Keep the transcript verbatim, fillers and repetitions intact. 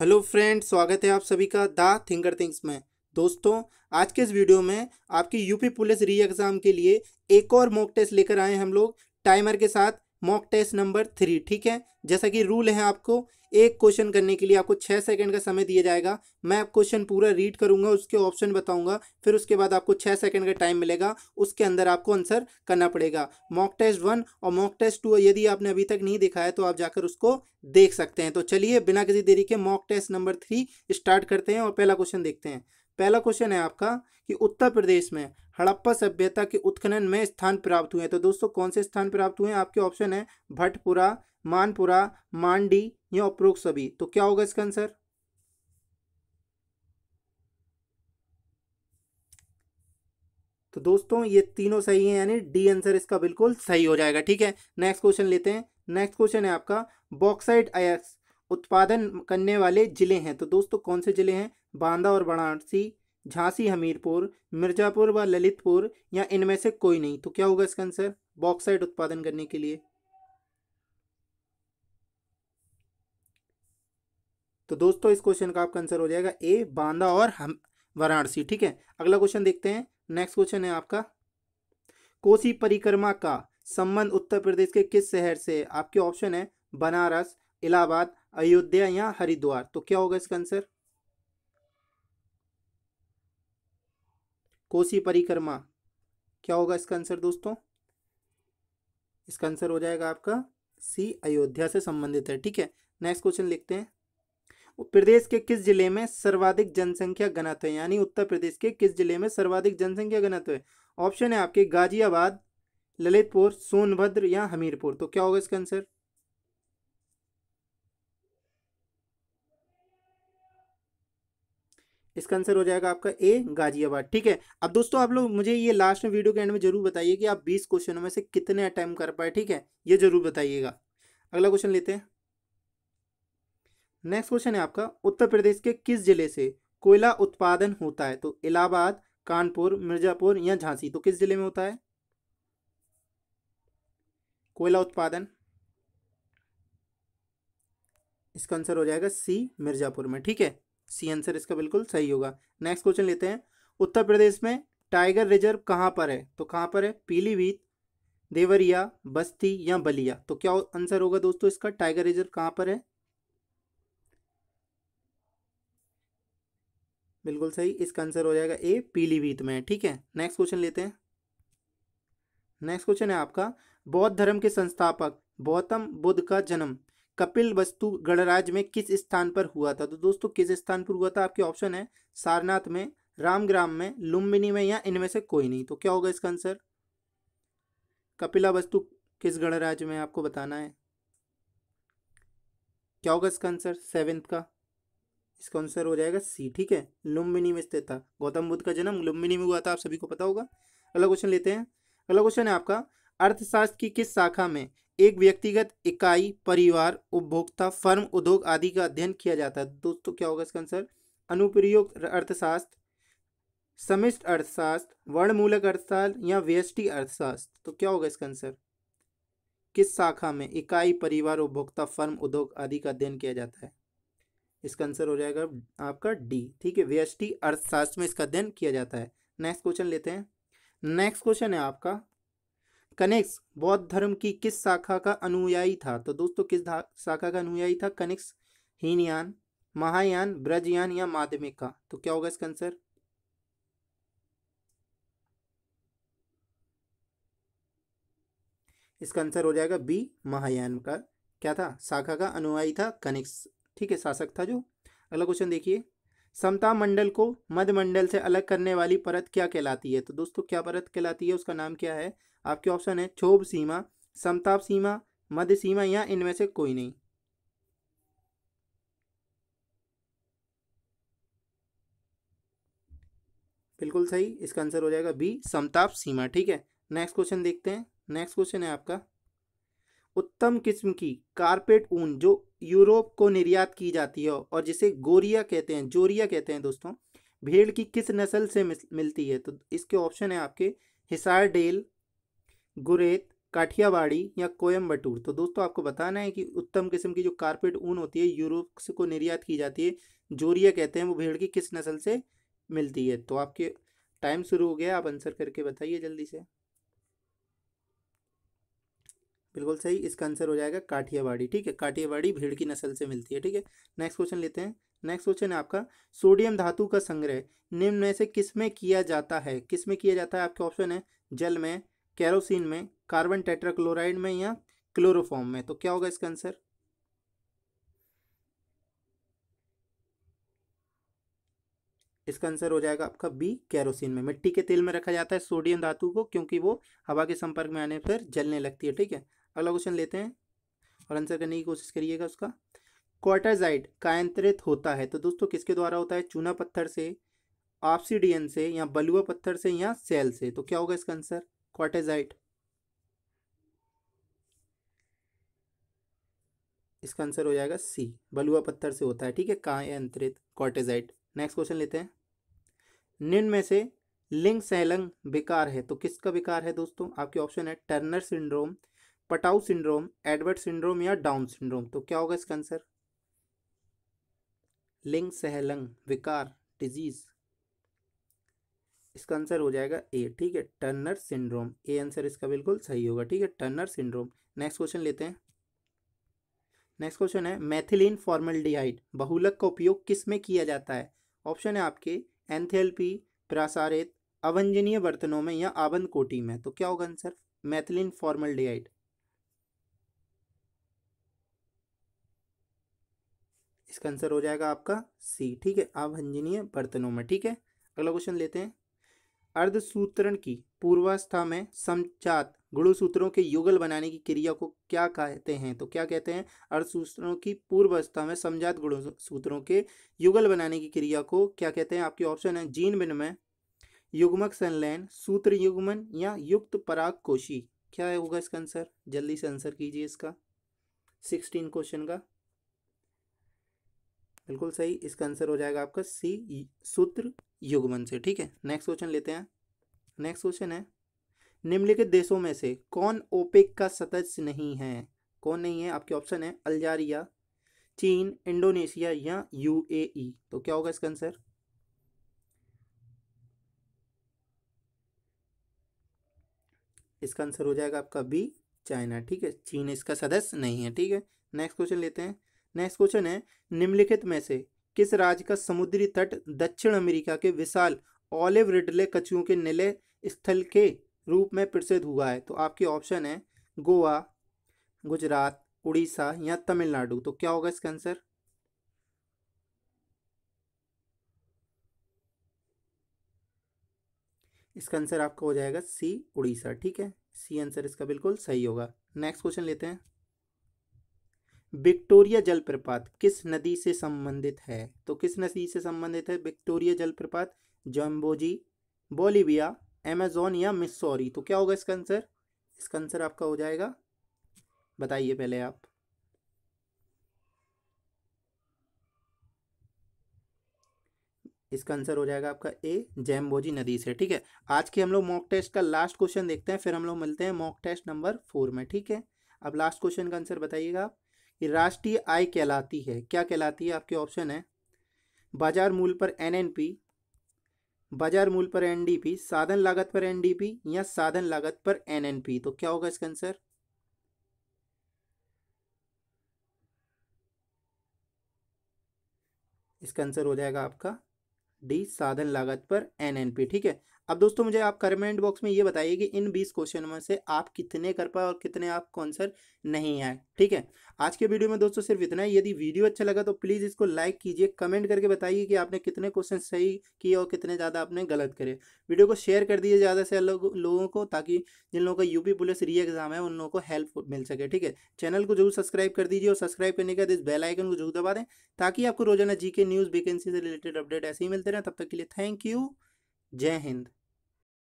Hello friends, स्वागत है आप सभी का द थिंकर थिंग्स में। दोस्तों, आज के इस वीडियो में आपकी यूपी पुलिस री एग्ज़ाम के लिए एक और मॉक टेस्ट लेकर आए हैं हम लोग टाइमर के साथ। मॉक टेस्ट नंबर थ्री, ठीक है। जैसा कि रूल है, आपको एक क्वेश्चन करने के लिए आपको छः सेकंड का समय दिया जाएगा। मैं क्वेश्चन पूरा रीड करूंगा, उसके ऑप्शन बताऊंगा, फिर उसके बाद आपको छः सेकंड का टाइम मिलेगा। उसके अंदर आपको आंसर करना पड़ेगा। मॉक टेस्ट वन और मॉक टेस्ट टू यदि आपने अभी तक नहीं देखा है तो आप जाकर उसको देख सकते हैं। तो चलिए बिना किसी देरी के mock test number three start करते हैं और पहला क्वेश्चन देखते हैं। पहला क्वेश्चन है आपका कि उत्तर प्रदेश में हड़प्पा सभ्यता के उत्खनन में स्थान प्राप्त हुए हैं। तो दोस्तों, कौन से स्थान प्राप्त हुए हैं? आपके ऑप्शन है भटपुरा, मानपुरा, मांडी या उपरोक्त सभी। तो क्या होगा इसका आंसर? तो दोस्तों, ये तीनों सही हैं, यानी डी आंसर इसका बिल्कुल सही हो जाएगा। ठीक है, नेक्स्ट क्वेश्चन लेते हैं। नेक्स्ट क्वेश्चन है आपका बॉक्साइट अयस्क उत्पादन करने वाले जिले हैं। तो दोस्तों, कौन से जिले हैं? बांदा और वाराणसी, झांसी, हमीरपुर, मिर्जापुर व ललितपुर या इनमें से कोई नहीं। तो क्या होगा इसका आंसर बॉक्साइट उत्पादन करने के लिए? तो दोस्तों, इस क्वेश्चन का आपका आंसर हो जाएगा ए, बांदा और हम वाराणसी। ठीक है, अगला क्वेश्चन देखते हैं। नेक्स्ट क्वेश्चन है आपका कोसी परिक्रमा का संबंध उत्तर प्रदेश के किस शहर से है? आपके ऑप्शन है बनारस, इलाहाबाद, अयोध्या या हरिद्वार। तो क्या होगा इसका आंसर? कोसी परिक्रमा, क्या होगा इसका आंसर दोस्तों? इसका आंसर हो जाएगा आपका सी, अयोध्या से संबंधित है। ठीक है, नेक्स्ट क्वेश्चन लिखते हैं। प्रदेश के किस जिले में सर्वाधिक जनसंख्या घनत्व है? यानी उत्तर प्रदेश के किस जिले में सर्वाधिक जनसंख्या घनत्व है? ऑप्शन है आपके गाजियाबाद, ललितपुर, सोनभद्र या हमीरपुर। तो क्या होगा इसका आंसर? इसका आंसर हो जाएगा आपका ए, गाजियाबाद। ठीक है, अब दोस्तों आप लोग मुझे ये लास्ट में वीडियो के एंड में जरूर बताइए कि आप बीस क्वेश्चनों में से कितने अटेम्प्ट कर पाए। ठीक है, ये जरूर बताइएगा। अगला क्वेश्चन लेते हैं। नेक्स्ट क्वेश्चन है आपका उत्तर प्रदेश के किस जिले से कोयला उत्पादन होता है? तो इलाहाबाद, कानपुर, मिर्जापुर या झांसी। तो किस जिले में होता है कोयला उत्पादन? इसका आंसर हो जाएगा सी, मिर्जापुर में। ठीक है, सी आंसर इसका बिल्कुल सही होगा। नेक्स्ट क्वेश्चन लेते हैं। उत्तर प्रदेश में टाइगर रिजर्व कहाँ पर है? तो कहाँ पर है? पीलीभीत, देवरिया, बस्ती या बलिया। तो क्या आंसर होगा दोस्तों इसका? टाइगर रिजर्व कहाँ पर है? बिल्कुल सही, इसका आंसर हो जाएगा ए, पीलीभीत में। ठीक है, नेक्स्ट क्वेश्चन लेते हैं। नेक्स्ट क्वेश्चन है आपका बौद्ध धर्म के संस्थापक गौतम बुद्ध का जन्म कपिल वस्तु गणराज्य में किस स्थान पर हुआ था? तो दोस्तों, किस स्थान पर हुआ था? आपके ऑप्शन है सारनाथ में, रामग्राम में, लुम्बिनी में या इनमें से कोई नहीं। तो क्या होगा इसका आंसर? कपिला वस्तु किस गणराज्य में, आपको बताना है। क्या होगा इसका आंसर सेवेंथ का? इसका आंसर हो जाएगा सी। ठीक है, लुम्बिनी में स्थित था। गौतम बुद्ध का जन्म लुम्बिनी में हुआ था, आप सभी को पता होगा। अगला क्वेश्चन लेते हैं। अगला क्वेश्चन है आपका अर्थशास्त्र की किस शाखा में एक व्यक्तिगत इकाई, परिवार, उपभोक्ता, फर्म, उद्योग आदि का अध्ययन किया जाता है? दोस्तों, क्या होगा इसका आंसर? अनुप्रयोग अर्थशास्त्र, समिष्ट अर्थशास्त्र, वर्णमूलक अर्थशास्त्र या व्यष्टि अर्थशास्त्र। तो क्या होगा इसका आंसर? किस शाखा में इकाई, परिवार, उपभोक्ता, फर्म, उद्योग आदि का अध्ययन किया जाता है? इसका आंसर हो जाएगा आपका डी। ठीक है, व्यष्टि अर्थशास्त्र में इसका अध्ययन किया जाता है। नेक्स्ट क्वेश्चन लेते हैं। नेक्स्ट क्वेश्चन है आपका कनिष्क बौद्ध धर्म की किस शाखा का अनुयायी था? तो दोस्तों, किस शाखा का अनुयायी था कनिष्क? हीनयान, महायान, ब्रजयान या माध्यमिक का। तो क्या होगा इसका आंसर? इसका आंसर हो जाएगा बी, महायान का क्या था? शाखा का अनुयायी था कनिष्क। ठीक है, शासक था जो। अगला क्वेश्चन देखिए। समताप मंडल को मध्य मंडल से अलग करने वाली परत क्या कहलाती है? तो दोस्तों, क्या परत कहलाती है, उसका नाम क्या है? आपके ऑप्शन है क्षोभ सीमा, समताप सीमा, मध्य सीमा या इनमें से कोई नहीं। बिल्कुल सही, इसका आंसर हो जाएगा बी, समताप सीमा। ठीक है, नेक्स्ट क्वेश्चन देखते हैं। नेक्स्ट क्वेश्चन है आपका उत्तम किस्म की कारपेट ऊन जो यूरोप को निर्यात की जाती है और जिसे गोरिया कहते हैं, जोरिया कहते हैं दोस्तों, भेड़ की किस नस्ल से मिलती है? तो इसके ऑप्शन है आपके हिसार डेल, गुरेत, काठियावाड़ी या कोयम्बटूर। तो दोस्तों आपको बताना है कि उत्तम किस्म की जो कारपेट ऊन होती है यूरोप से को निर्यात की जाती है, जोरिया कहते हैं, वो भेड़ की किस नस्ल से मिलती है। तो आपके टाइम शुरू हो गया, आप आंसर करके बताइए जल्दी से। बिल्कुल सही, इसका आंसर हो जाएगा काठियावाड़ी। ठीक है, काठियावाड़ी भेड़ की नस्ल से मिलती है। ठीक है, नेक्स्ट क्वेश्चन लेते हैं। नेक्स्ट क्वेश्चन है आपका, सोडियम धातु का संग्रह निम्न में से किस में किया जाता है? किस में किया जाता है? आपके ऑप्शन है जल में, केरोसिन में, कार्बन टेट्राक्लोराइड में या क्लोरोफॉर्म में। तो क्या होगा इसका आंसर? इसका आंसर हो जाएगा आपका बी, केरोसिन में। मिट्टी के तेल में रखा जाता है सोडियम धातु को, क्योंकि वो हवा के संपर्क में आने पर जलने लगती है। ठीक है, अगला क्वेश्चन लेते हैं और आंसर करने की कोशिश करिएगा उसका। क्वार्टाजाइट कायांतरित होता है तो दोस्तों किसके द्वारा होता है? चूना पत्थर से, ऑब्सिडियन से या बलुआ पत्थर से या सेल से। तो क्या होगा इसका आंसर? क्वार्टाजाइट। इसका आंसर हो जाएगा सी, बलुआ पत्थर से होता है। ठीक है, कायांतरित क्वार्टाजाइट। नेक्स्ट क्वेश्चन लेते हैं। निम्न में से लिंग सहलंग विकार है तो किसका विकार है दोस्तों? आपके ऑप्शन है Turner syndrome, Patau syndrome, Edward syndrome या डाउन सिंड्रोम। तो क्या होगा इसका आंसर? लिंग सहलंग विकार डिजीज, इसका आंसर हो जाएगा ए। ठीक है, टर्नर सिंड्रोम, ए आंसर इसका बिल्कुल सही होगा। ठीक है, टर्नर सिंड्रोम। नेक्स्ट क्वेश्चन लेते हैं। नेक्स्ट क्वेश्चन है, मैथिलीन फॉर्मल्डिहाइड बहुलक का उपयोग किस में किया जाता है? ऑप्शन है आपके एंथैल्पी, प्रसारित, अभंजनीय बर्तनों में या आबंद कोटि में। तो क्या होगा आंसर? Methylene formaldehyde. इसका आंसर हो जाएगा आपका सी। ठीक है, अभंजनीय बर्तनों में। ठीक है, अगला क्वेश्चन लेते हैं। अर्धसूत्रण की पूर्वावस्था में समजात गुणसूत्रों के युगल बनाने की क्रिया को क्या कहते हैं? तो क्या कहते हैं? अर्धसूत्रों की पूर्वावस्था में समजात गुणसूत्रों के युगल बनाने की क्रिया को क्या कहते हैं? आपके ऑप्शन है जीन विनिमय, युग्मक संलयन, सूत्र युग्मन या युक्त पराग कोशी। क्या होगा इसका आंसर? जल्दी से आंसर कीजिए इसका, सिक्सटीन क्वेश्चन का। बिल्कुल सही, इसका आंसर हो जाएगा आपका सी, सूत्र युग्मन से। ठीक है, नेक्स्ट क्वेश्चन लेते हैं। नेक्स्ट क्वेश्चन है, निम्नलिखित देशों में से कौन ओपेक का सदस्य नहीं है? कौन नहीं है? आपके ऑप्शन है अल्जारिया, चीन, इंडोनेशिया या यूएई। तो क्या होगा इसका आंसर? इसका आंसर हो जाएगा आपका बी, चाइना। ठीक है, चीन इसका सदस्य नहीं है। ठीक है, नेक्स्ट क्वेश्चन लेते हैं। नेक्स्ट क्वेश्चन है, निम्नलिखित में से किस राज्य का समुद्री तट दक्षिण अमेरिका के विशाल ऑलिव रिडले कछुओं के निलय स्थल के रूप में प्रसिद्ध हुआ है? तो आपके ऑप्शन है गोवा, गुजरात, उड़ीसा या तमिलनाडु। तो क्या होगा इसका आंसर? इसका आंसर आपका हो जाएगा सी, उड़ीसा। ठीक है, सी आंसर इसका बिल्कुल सही होगा। नेक्स्ट क्वेश्चन लेते हैं। विक्टोरिया जलप्रपात किस नदी से संबंधित है? तो किस नदी से संबंधित है विक्टोरिया जलप्रपात? जम्बोजी, बोलिविया, अमेजोन या मिस्सौरी। तो क्या होगा इसका आंसर? इसका आंसर आपका हो जाएगा, बताइए पहले आप। इसका आंसर हो जाएगा आपका ए, जैम्बोजी नदी से। ठीक है, आज के हम लोग मॉक टेस्ट का लास्ट क्वेश्चन देखते हैं, फिर हम लोग मिलते हैं मॉक टेस्ट नंबर फोर में। ठीक है, अब लास्ट क्वेश्चन का आंसर बताइएगा आप। कि राष्ट्रीय आय कहलाती है, क्या कहलाती है? आपके ऑप्शन है बाजार मूल्य पर एनएनपी, बाजार मूल्य पर एनडीपी, साधन लागत पर एनडीपी या साधन लागत पर एनएनपी। तो क्या होगा इसका आंसर? इसका आंसर हो जाएगा आपका डी, साधन लागत पर एनएनपी। ठीक है, अब दोस्तों मुझे आप कमेंट बॉक्स में ये बताइए कि इन बीस क्वेश्चन में से आप कितने कर पाए और कितने आपको आंसर नहीं आए। ठीक है, आज के वीडियो में दोस्तों सिर्फ इतना ही। यदि वीडियो अच्छा लगा तो प्लीज़ इसको लाइक कीजिए, कमेंट करके बताइए कि आपने कितने क्वेश्चन सही किए और कितने ज़्यादा आपने गलत करे। वीडियो को शेयर कर दीजिए ज़्यादा से लोग, लोगों को, ताकि जिन लोगों का यूपी पुलिस री एग्जाम है उन लोगों को हेल्प मिल सके। ठीक है, चैनल को जरूर सब्सक्राइब कर दीजिए और सब्सक्राइब करने के बाद इस बेल आइकन को जरूर दबा दें, ताकि आपको रोजाना जीके न्यूज़ वैकेंसी से रिलेटेड अपडेट ऐसे ही मिलते रहें। तब तक के लिए थैंक यू, जय हिंद।